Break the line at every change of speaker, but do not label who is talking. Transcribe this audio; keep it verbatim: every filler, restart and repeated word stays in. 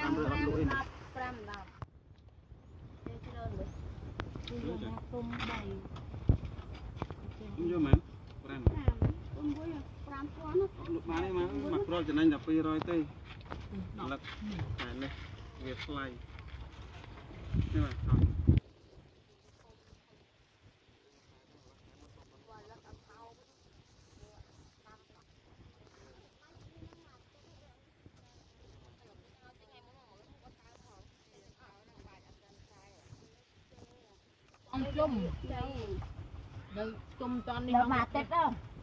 តាមរើអត់លក់អីណា
ប្រាំដប់ទេច្រើនលើគឺយកមកទុំដៃ
ខ្ញុំយកមែនប្រាំទុំមួយប្រាំពាន់លក់បានទេមកមកប្រកចំណេញតែពីររយទេលឹកតែនេះវាថ្លៃនេះបាទ
ông chum đây chum toàn đi
mà tết đó